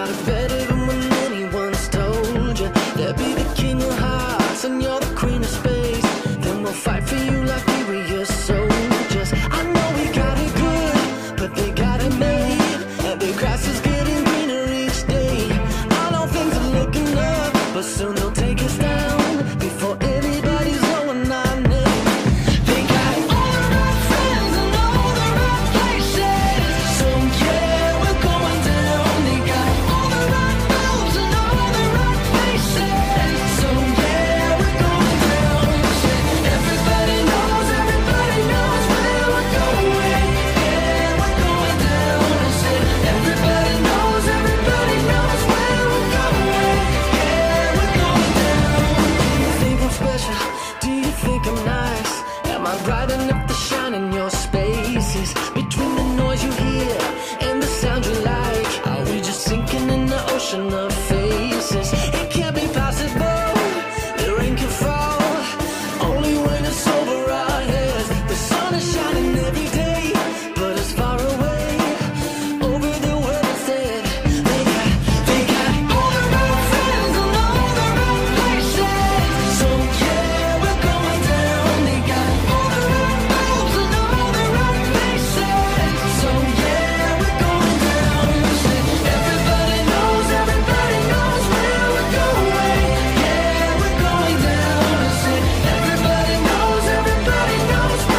got it better than when anyone's told you. They'll be the king of hearts and you're the queen of space. Then we'll fight for you like we were your soldiers. I know we got it good, but they got it made. And the grass is getting greener each day. I know things are looking up, but soon they'll take us down before anybody's knowing our name. They got all the right friends and all the right places. So yeah, we're going down. They got all the right moves and all the right faces. So yeah, we're going down. Everybody knows where we're going. Yeah, we're going down. Everybody knows where we're going. Yeah, we're going down. Do you think I'm special? Do you think I'm nice? Am I bright enough to shine in your spaces? Between the noise you hear and the sound you like, are we just sinking in the ocean of faces? It can't be possible, the rain can fall only when it's over our heads. The sun is shining every day, but it's far away over the world instead. They got all the right friends and all the right places. So yeah, we're going down. They got all the right moves and all the right faces. So yeah, we're going down. Everybody knows where we're going. Yeah, we're going down. Everybody knows where we're going.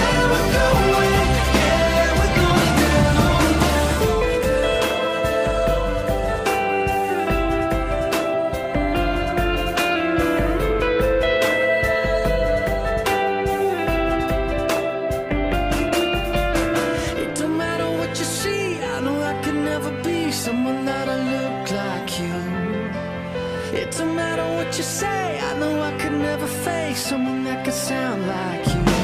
Yeah, we're going It don't matter what you see, I know I could never be someone that'll look like you. It don't matter what you say, I know I could never face someone that could sound like you.